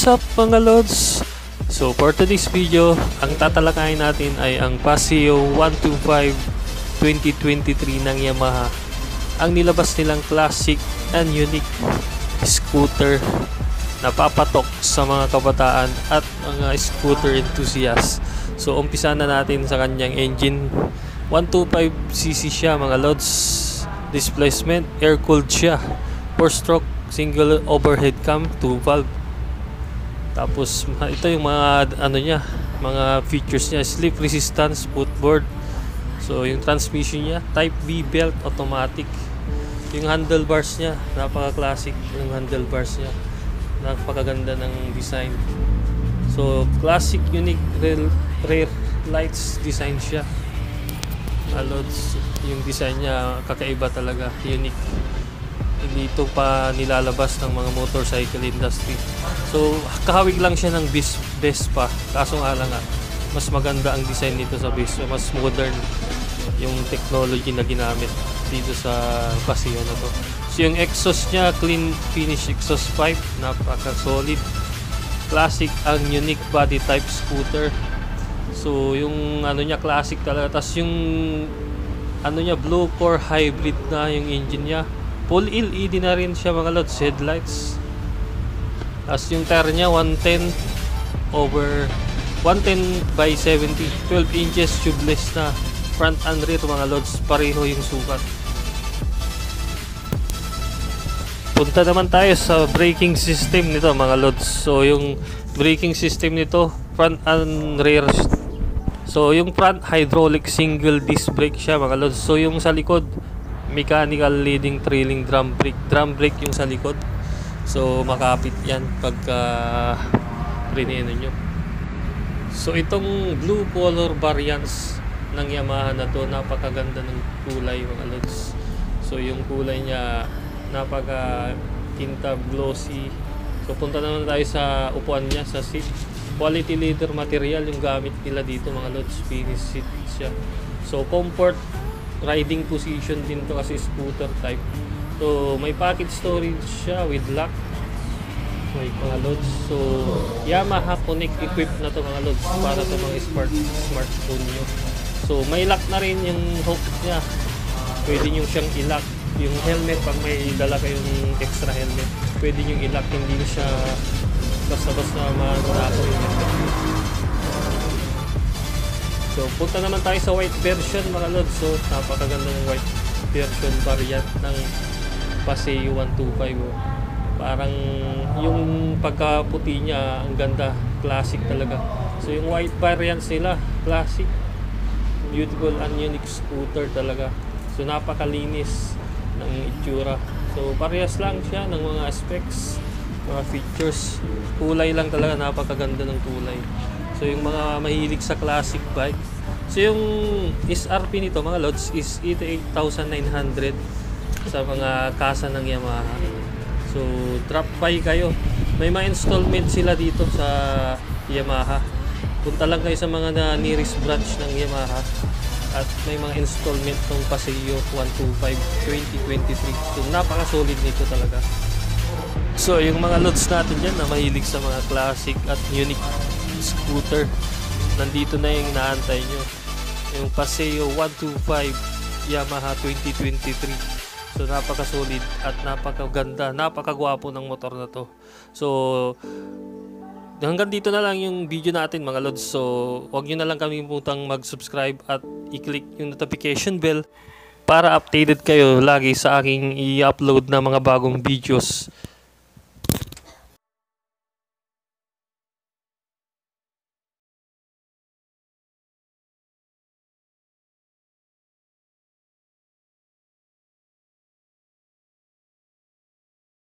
What's up mga lods? So for today's video, ang tatalakayin natin ay ang Paseo 125 2023 ng Yamaha. Ang nilabas nilang classic and unique scooter na papatok sa mga kabataan at mga scooter enthusiasts. So umpisa na natin sa kanyang engine. 125cc siya mga lods. Displacement, air-cooled siya. 4-stroke, single overhead cam, 2 valve. Tapos ito yung mga mga features niya: slip resistance, footboard. So yung transmission niya, type B belt automatic. Yung handlebars niya, napaka-classic yung handlebars niya. Napakaganda ng design. So classic, unique, rare lights design siya. Lods, yung design niya kakaiba talaga, unique. Hindi ito pa nilalabas ng mga motorcycle industry. So kahawig lang siya ng Vespa, kaso nga lang mas maganda ang design nito sa Vespa, mas modern yung technology na ginamit dito sa Paseo na to. So yung exhaust niya, clean finish exhaust pipe, napaka solid, classic ang unique body type scooter. So yung niya classic talaga. Tas yung niya blue core hybrid na yung engine niya. Full LED na rin siya mga lods, headlights. As yung tire niya 110 by 70, 12 inches tubeless na. Front and rear mga lods, pareho yung sukat. Punta naman tayo sa braking system nito mga lods. So yung braking system nito, front and rear. So yung front, hydraulic single disc brake siya mga lods. So yung sa likod, mechanical leading trailing drum brake yung sa likod. So makapit yan pagka rineno nyo. So itong blue color variants ng Yamaha na to, napakaganda ng kulay mga lods. So yung kulay niya napaka kintab, glossy. So punta naman tayo sa upuan niya, sa seat. Quality leather material yung gamit nila dito mga lods, finish seat siya. So comfort riding position din to kasi scooter type. So may pocket storage siya with lock. Mga lods. So Yamaha Connect equipped na to mga lods para sa mga smartphone nyo. So may lock na rin yung hook niya. Pwede nyo siyang i-lock. Yung helmet, pag may dala kayong extra helmet, pwede nyo i-lock. Hindi siya basta-basta manako yung helmet. So punta naman tayo sa white version mga lods. So napakaganda ng white version variant ng Paseo 125. Parang yung pagkaputi niya ang ganda, classic talaga. So yung white variants nila, classic, beautiful and unique scooter talaga. So napakalinis ng itsura. So parehas lang siya ng mga specs, mga features. Kulay lang talaga, napakaganda ng kulay. So yung mga mahilig sa classic bike. So yung SRP nito mga lods is 88,900 sa mga kasa ng Yamaha. So drop by kayo. May mga installment sila dito sa Yamaha. Punta lang kayo sa mga nearest branch ng Yamaha. At may mga installment ng Paseo 125 2023. So napaka-solid nito talaga. So yung mga lods natin dyan na mahilig sa mga classic at unique scooter, nandito na yung inaantay nyo, yung Paseo 125 Yamaha 2023. So napaka-solid at napakaganda, napakagwapo ng motor na to. So hanggang dito na lang yung video natin mga lods. So huwag nyo na lang kami mutang mag-subscribe at i-click yung notification bell para updated kayo lagi sa aking i-upload na mga bagong videos